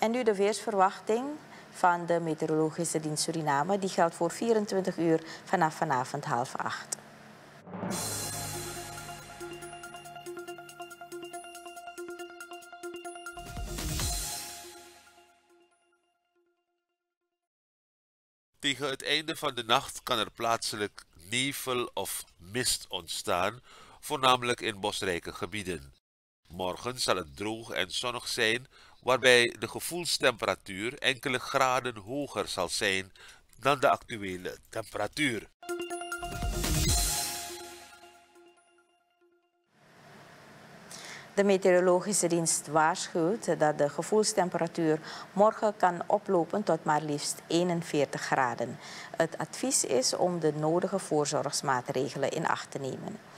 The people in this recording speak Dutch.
En nu de weersverwachting van de Meteorologische Dienst Suriname. Die geldt voor 24 uur vanaf vanavond 7:30. Tegen het einde van de nacht kan er plaatselijk nevel of mist ontstaan, voornamelijk in bosrijke gebieden. Morgen zal het droog en zonnig zijn, waarbij de gevoelstemperatuur enkele graden hoger zal zijn dan de actuele temperatuur. De Meteorologische Dienst waarschuwt dat de gevoelstemperatuur morgen kan oplopen tot maar liefst 41 graden. Het advies is om de nodige voorzorgsmaatregelen in acht te nemen.